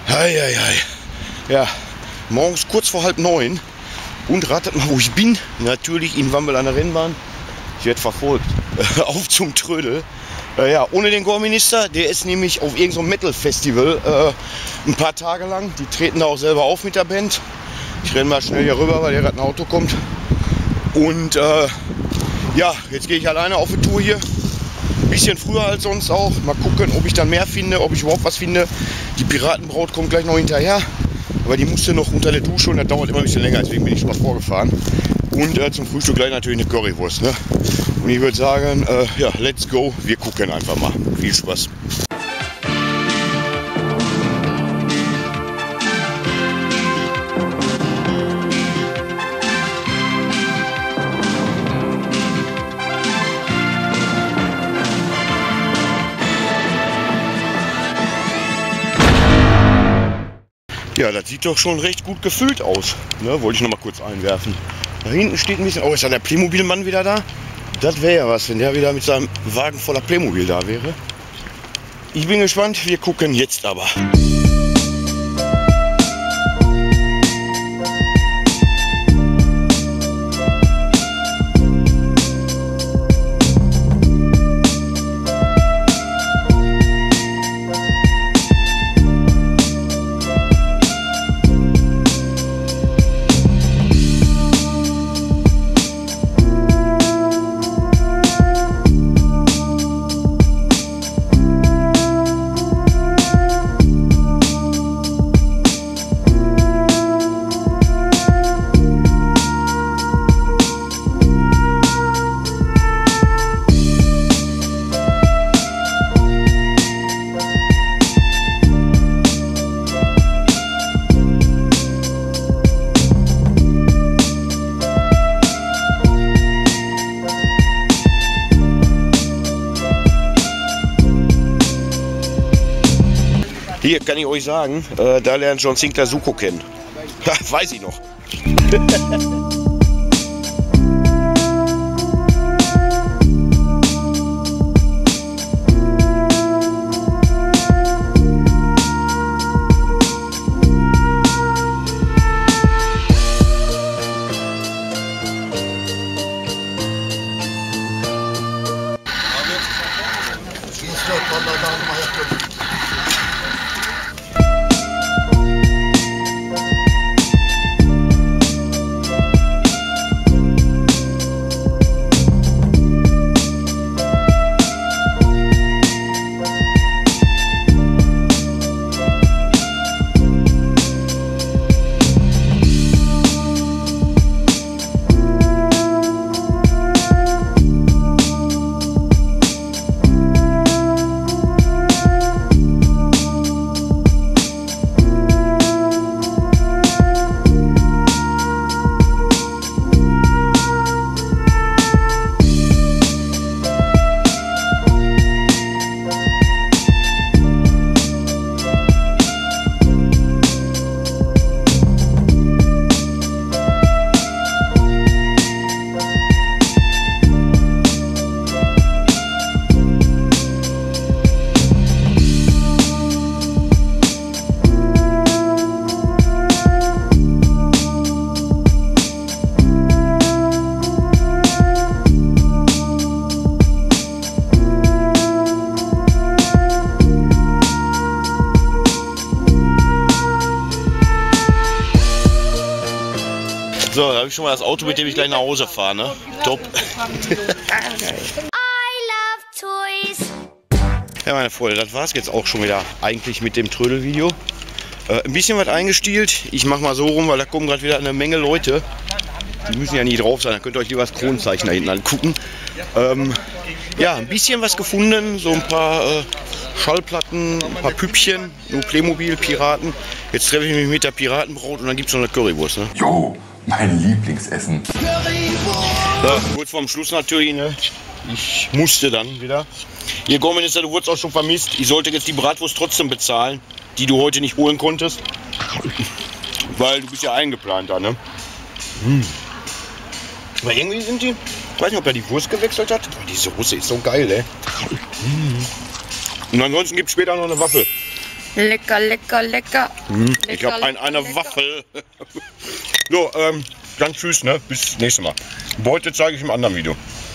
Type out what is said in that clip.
Heieiei. Ja, morgens kurz vor 8:30 und ratet mal, wo ich bin. Natürlich in Wambel an der Rennbahn. Ich werde verfolgt. Auf zum Trödel. Ja, ohne den Gorminister, der ist nämlich auf irgendeinem Metal-Festival ein paar Tage lang. Die treten da auch selber auf mit der Band. Ich renne mal schnell hier rüber, weil hier gerade ein Auto kommt. Und ja, jetzt gehe ich alleine auf die Tour hier. Ein bisschen früher als sonst auch. Mal gucken, ob ich dann mehr finde, ob ich überhaupt was finde. Die Piratenbraut kommt gleich noch hinterher. Aber die musste noch unter der Dusche und das dauert immer ein bisschen länger. Deswegen bin ich schon mal vorgefahren. Und zum Frühstück gleich natürlich eine Currywurst. Ne? Und ich würde sagen, ja, let's go. Wir gucken einfach mal. Viel Spaß. Ja, das sieht doch schon recht gut gefüllt aus. Ne, wollte ich noch mal kurz einwerfen. Da hinten steht ein bisschen... Oh, ist da der Playmobil-Mann wieder da? Das wäre ja was, wenn der wieder mit seinem Wagen voller Playmobil da wäre. Ich bin gespannt. Wir gucken jetzt aber. Hier kann ich euch sagen, da lernt John Sinclair Suko kennen. Weiß ich noch. So, da habe ich schon mal das Auto, mit dem ich gleich nach Hause fahre, ne? Top. Ja, meine Freunde, das war es jetzt auch schon wieder eigentlich mit dem Trödel-Video. Ein bisschen was eingestielt. Ich mache mal so rum, weil da kommen gerade wieder eine Menge Leute. Die müssen ja nie drauf sein, da könnt ihr euch lieber das Kronenzeichen da hinten angucken. Ja, ein bisschen was gefunden, so ein paar Schallplatten, ein paar Püppchen, nur Playmobil, Piraten. Jetzt treffe ich mich mit der Piratenbraut und dann gibt es noch eine Currywurst. Ne? Jo, mein Lieblingsessen. Ja, kurz vorm Schluss natürlich, ne? Ich musste dann wieder. Hier, Gorminister, du wurdest auch schon vermisst. Ich sollte jetzt die Bratwurst trotzdem bezahlen, die du heute nicht holen konntest. Weil du bist ja eingeplant da, ne? Aber irgendwie sind die... Ich weiß nicht, ob er die Wurst gewechselt hat. Oh, die Soße ist so geil, ey. Und ansonsten gibt es später noch eine Waffel. Lecker, lecker, lecker. Ich habe eine lecker. Waffel. So, dann tschüss, ne? Bis nächstes Mal. Beute zeige ich im anderen Video.